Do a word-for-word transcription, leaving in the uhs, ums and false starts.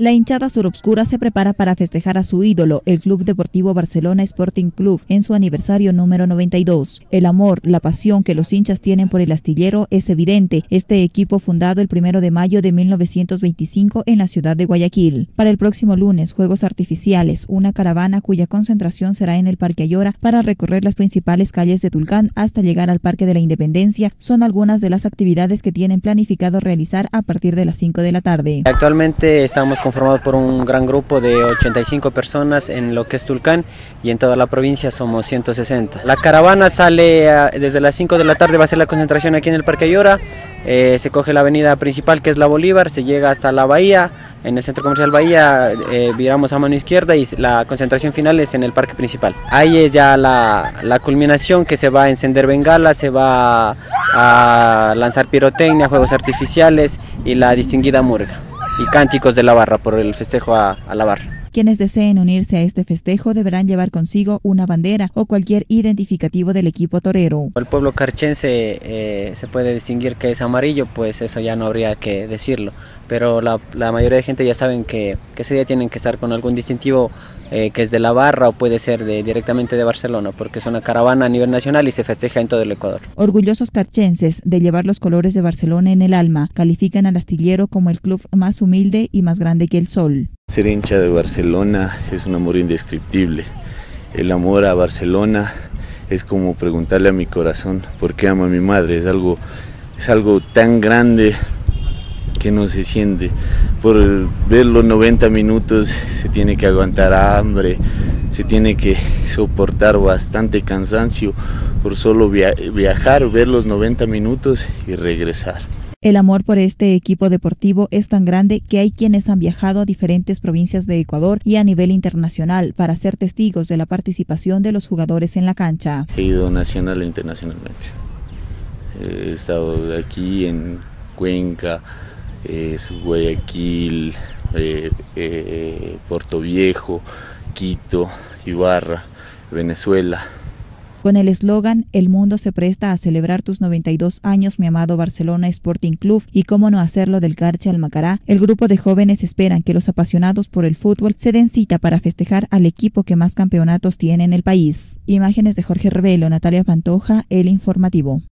La hinchada surobscura se prepara para festejar a su ídolo, el Club Deportivo Barcelona Sporting Club, en su aniversario número noventa y dos. El amor, la pasión que los hinchas tienen por el astillero es evidente. Este equipo, fundado el primero de mayo de mil novecientos veinticinco en la ciudad de Guayaquil. Para el próximo lunes, juegos artificiales, una caravana cuya concentración será en el Parque Ayora para recorrer las principales calles de Tulcán hasta llegar al Parque de la Independencia, son algunas de las actividades que tienen planificado realizar a partir de las cinco de la tarde. Actualmente estamos conformado por un gran grupo de ochenta y cinco personas en lo que es Tulcán y en toda la provincia somos ciento sesenta. La caravana sale a, desde las cinco de la tarde, va a ser la concentración aquí en el Parque Ayora, eh, se coge la avenida principal que es la Bolívar, se llega hasta la Bahía, en el centro comercial Bahía eh, viramos a mano izquierda y la concentración final es en el parque principal. Ahí es ya la, la culminación, que se va a encender bengalas, se va a lanzar pirotecnia, juegos artificiales y la distinguida murga y cánticos de la barra por el festejo a, a la barra. Quienes deseen unirse a este festejo deberán llevar consigo una bandera o cualquier identificativo del equipo torero. El pueblo carchense eh, se puede distinguir que es amarillo, pues eso ya no habría que decirlo, pero la, la mayoría de gente ya saben que, que ese día tienen que estar con algún distintivo eh, que es de la barra o puede ser de, directamente de Barcelona, porque es una caravana a nivel nacional y se festeja en todo el Ecuador. Orgullosos carchenses de llevar los colores de Barcelona en el alma, califican al astillero como el club más humilde y más grande que el sol. Ser hincha de Barcelona es un amor indescriptible. El amor a Barcelona es como preguntarle a mi corazón por qué amo a mi madre. Es algo, es algo tan grande que no se siente. Por ver los noventa minutos se tiene que aguantar hambre, se tiene que soportar bastante cansancio por solo via- viajar, ver los noventa minutos y regresar. El amor por este equipo deportivo es tan grande que hay quienes han viajado a diferentes provincias de Ecuador y a nivel internacional para ser testigos de la participación de los jugadores en la cancha. He ido nacional e internacionalmente. He estado aquí en Cuenca, eh, Guayaquil, eh, eh, Puerto Viejo, Quito, Ibarra, Venezuela. Con el eslogan "El mundo se presta a celebrar tus noventa y dos años, mi amado Barcelona Sporting Club", y cómo no hacerlo del Carche al Macará, el grupo de jóvenes esperan que los apasionados por el fútbol se den cita para festejar al equipo que más campeonatos tiene en el país. Imágenes de Jorge Revelo, Natalia Pantoja, El Informativo.